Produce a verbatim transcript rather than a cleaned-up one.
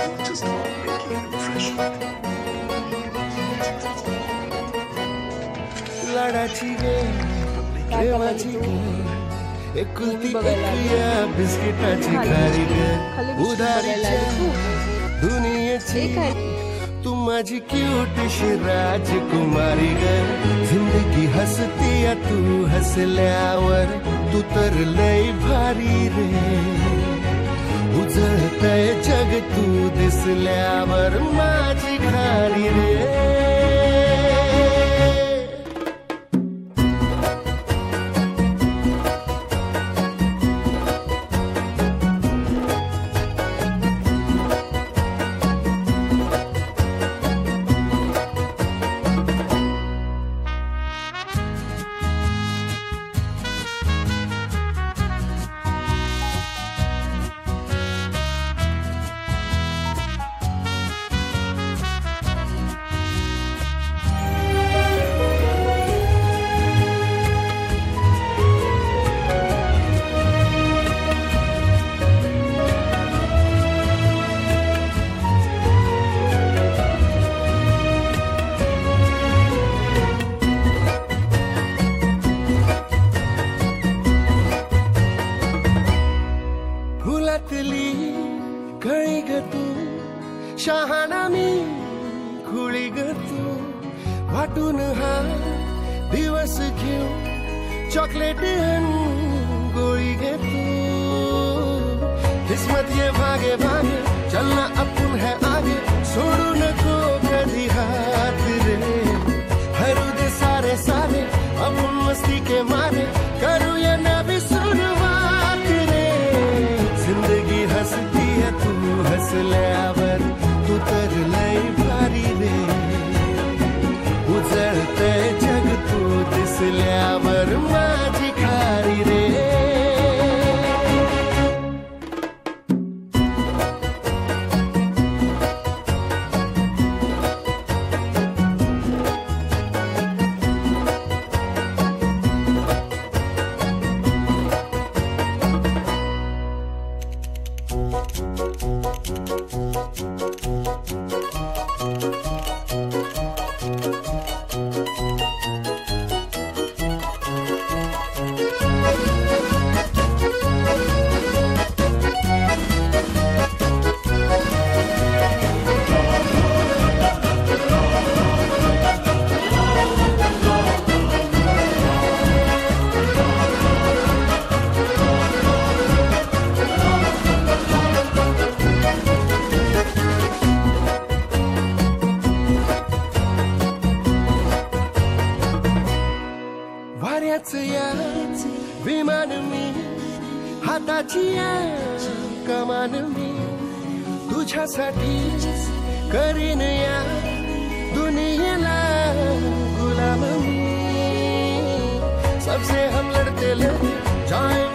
just about making an impression. लाडाची गे प्रेमाची गे एकुलती एक या बिस्किटाची खारी गे उदारीच्या दुनियेची तू माझी क्यूटशी राजकुमारी गे जिंदगी हसती या तू हसल्यावर तू तर लय भारी रे उजळतय जग तू दिसल्यावर माझी खारी रे कळी ग तू शहाणा मी खुळी ग तू वाटून हा दिवस घेऊ चॉकलेट गोळी ग तू किस्मत ये भागे भागे चलना अपन है आगे छोड़ू नको कधी हाथ रे हरू दे सारे सारे अपन मस्ती के मारे करू या नवी शुरुआत रे जिंदगी हंसती है तू हसल्यावर तू तर लय भारी रे उजळतय जग तू दिसल्यावर माझी खारी रे विमान मी हाताची कमान मी तुझ्यासाठी करीन या दुनियेला गुलाम मी सबसे हम लड़ते लड़ते जाए